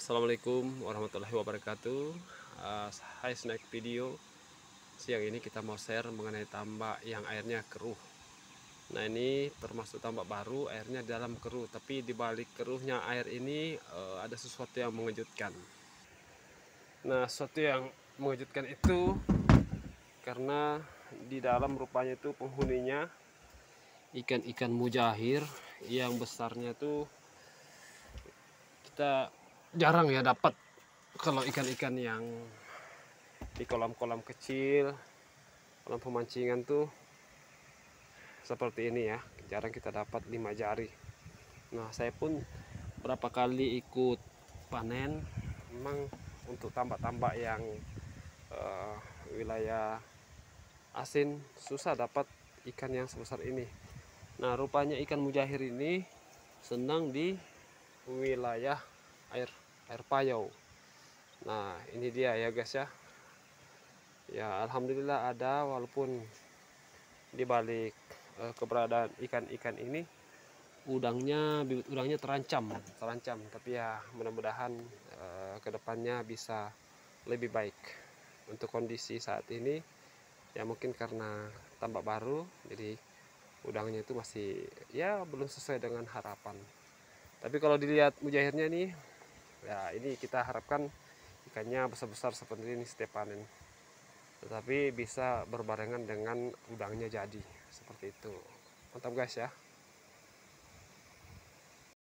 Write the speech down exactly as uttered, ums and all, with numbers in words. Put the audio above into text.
Assalamualaikum warahmatullahi wabarakatuh. Uh, Hai Snack Video. Siang ini kita mau share mengenai tambak yang airnya keruh. Nah, ini termasuk tambak baru, airnya dalam keruh, tapi di balik keruhnya air ini uh, ada sesuatu yang mengejutkan. Nah, sesuatu yang mengejutkan itu karena di dalam rupanya itu penghuninya ikan-ikan mujahir yang besarnya tuh kita jarang ya dapat. Kalau ikan-ikan yang di kolam-kolam kecil, kolam pemancingan tuh seperti ini ya, jarang kita dapat lima jari. Nah, saya pun berapa kali ikut panen, memang untuk tambak-tambak yang uh, wilayah asin susah dapat ikan yang sebesar ini. Nah, rupanya ikan mujahir ini senang di wilayah air air payau. Nah, ini dia ya guys ya. Ya, alhamdulillah ada, walaupun di balik uh, keberadaan ikan-ikan ini udangnya, bibit udangnya terancam, terancam. Tapi ya mudah-mudahan uh, kedepannya bisa lebih baik. Untuk kondisi saat ini ya mungkin karena tambak baru, jadi udangnya itu masih ya belum sesuai dengan harapan. Tapi kalau dilihat mujahirnya nih, ya ini kita harapkan ikannya besar-besar seperti ini setiap panen, tetapi bisa berbarengan dengan udangnya jadi seperti itu. Mantap guys ya.